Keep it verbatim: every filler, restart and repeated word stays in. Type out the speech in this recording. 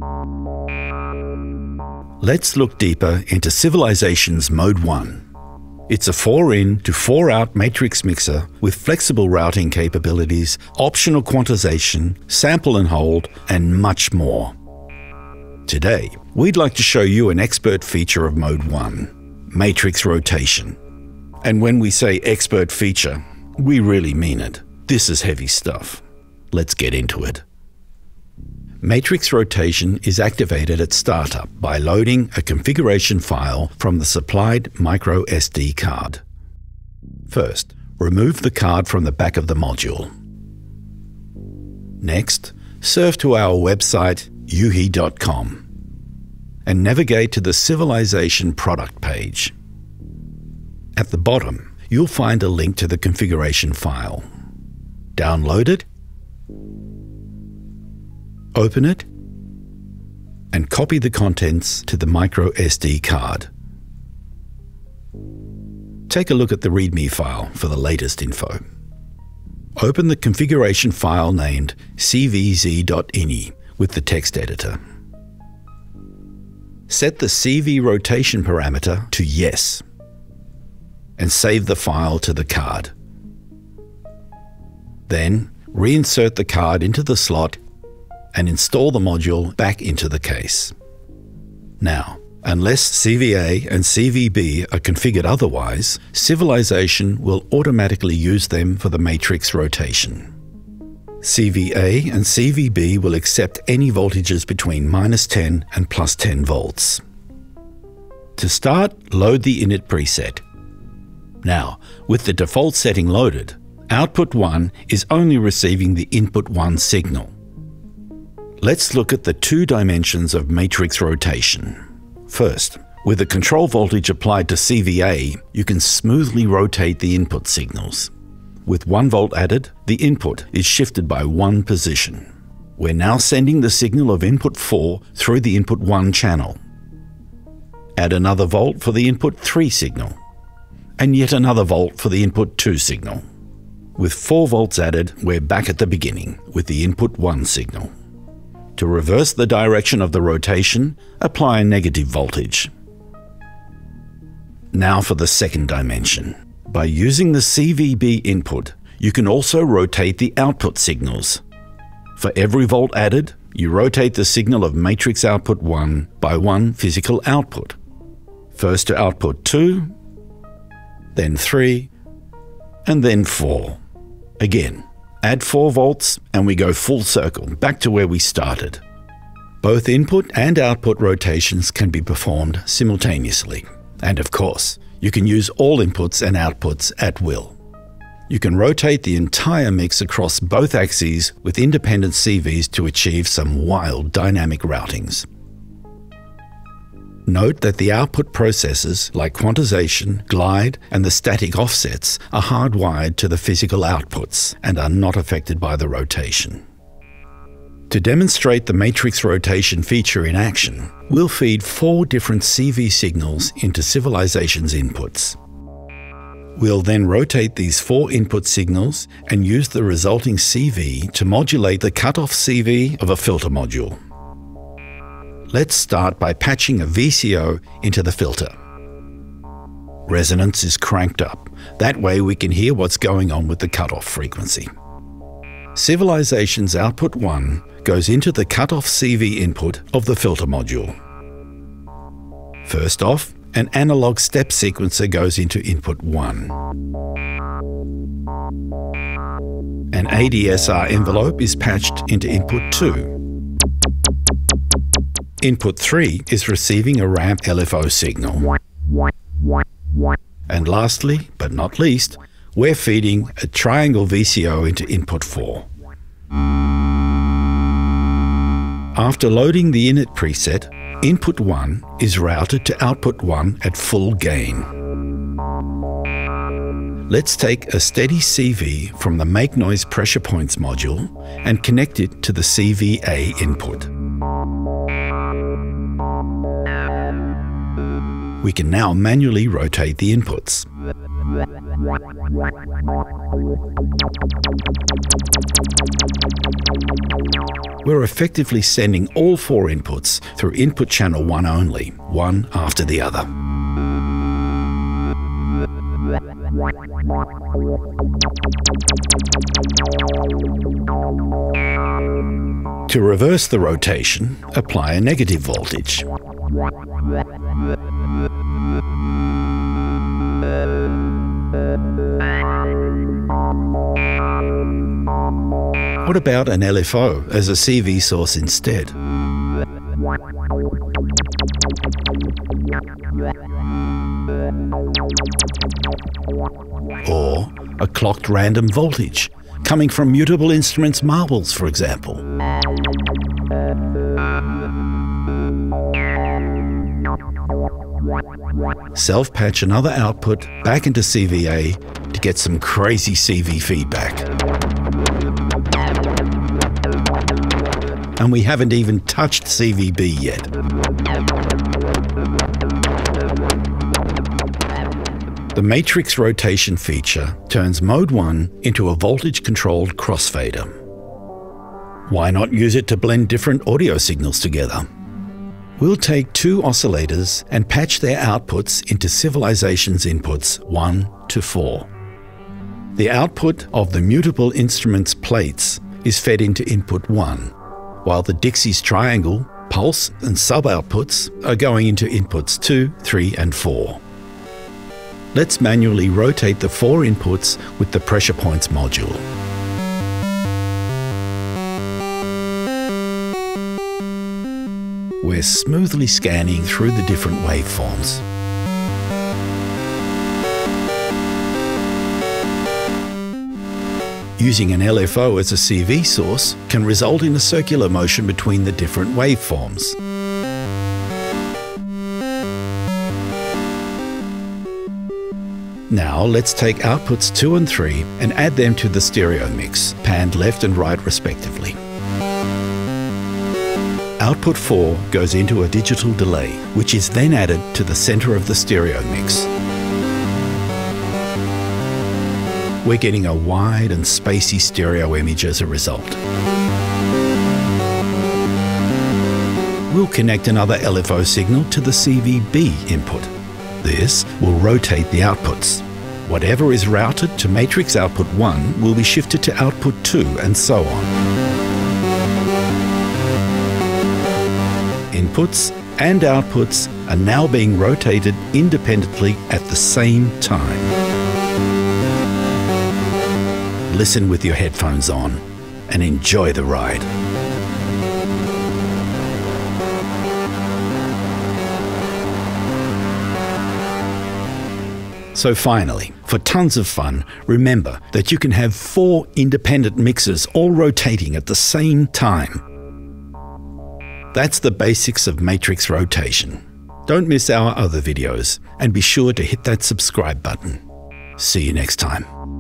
Let's look deeper into Civilization's Mode one. It's a four in to four out matrix mixer with flexible routing capabilities, optional quantization, sample and hold, and much more. Today, we'd like to show you an expert feature of Mode one, matrix rotation. And when we say expert feature, we really mean it. This is heavy stuff. Let's get into it. Matrix rotation is activated at startup by loading a configuration file from the supplied micro S D card. First, remove the card from the back of the module. Next, surf to our website u h i dot com and navigate to the Civilization product page. At the bottom, you'll find a link to the configuration file. Download it, open it, and copy the contents to the micro S D card. Take a look at the README file for the latest info. Open the configuration file named c v z dot i n i with the text editor. Set the C V rotation parameter to Yes and save the file to the card. Then, reinsert the card into the slot and install the module back into the case. Now, unless C V A and C V B are configured otherwise, Civilization will automatically use them for the matrix rotation. C V A and C V B will accept any voltages between minus ten and plus ten volts. To start, load the init preset. Now, with the default setting loaded, output one is only receiving the input one signal. Let's look at the two dimensions of matrix rotation. First, with the control voltage applied to C V A, you can smoothly rotate the input signals. With one volt added, the input is shifted by one position. We're now sending the signal of input four through the input one channel. Add another volt for the input three signal, and yet another volt for the input two signal. With four volts added, we're back at the beginning with the input one signal. To reverse the direction of the rotation, apply a negative voltage. Now for the second dimension. By using the C V B input, you can also rotate the output signals. For every volt added, you rotate the signal of matrix output one by one physical output. First to output two, then three, and then four. Again, add four volts and we go full circle back to where we started. Both input and output rotations can be performed simultaneously. And of course, you can use all inputs and outputs at will. You can rotate the entire mix across both axes with independent C Vs to achieve some wild dynamic routings. Note that the output processes like quantization, glide, and the static offsets are hardwired to the physical outputs and are not affected by the rotation. To demonstrate the matrix rotation feature in action, we'll feed four different C V signals into Civilization's inputs. We'll then rotate these four input signals and use the resulting C V to modulate the cutoff C V of a filter module. Let's start by patching a V C O into the filter. Resonance is cranked up. That way we can hear what's going on with the cutoff frequency. Civilization's output one goes into the cutoff C V input of the filter module. First off, an analog step sequencer goes into input one. An A D S R envelope is patched into input two. Input three is receiving a ramp L F O signal. And lastly, but not least, we're feeding a triangle V C O into input four. After loading the init preset, input one is routed to output one at full gain. Let's take a steady C V from the Make Noise Pressure Points module and connect it to the C V A input. We can now manually rotate the inputs. We're effectively sending all four inputs through input channel one only, one after the other. To reverse the rotation, apply a negative voltage. What about an L F O as a C V source instead? Or a clocked random voltage, coming from Mutable Instruments marbles, for example. Self-patch another output back into C V A to get some crazy C V feedback. And we haven't even touched C V B yet. The matrix rotation feature turns mode one into a voltage-controlled crossfader. Why not use it to blend different audio signals together? We'll take two oscillators and patch their outputs into Civilization's inputs one to four. The output of the Mutable Instruments plates is fed into input one, while the Dixie's triangle, pulse and sub-outputs are going into inputs two, three and four. Let's manually rotate the four inputs with the Pressure Points module. We're smoothly scanning through the different waveforms. Using an L F O as a C V source can result in a circular motion between the different waveforms. Now let's take outputs two and three and add them to the stereo mix, panned left and right respectively. Output four goes into a digital delay, which is then added to the center of the stereo mix. We're getting a wide and spacey stereo image as a result. We'll connect another L F O signal to the C V B input. This will rotate the outputs. Whatever is routed to matrix output one will be shifted to output two and so on. Inputs and outputs are now being rotated independently at the same time. Listen with your headphones on and enjoy the ride. So finally, for tons of fun, remember that you can have four independent mixers all rotating at the same time. That's the basics of matrix rotation. Don't miss our other videos and be sure to hit that subscribe button. See you next time.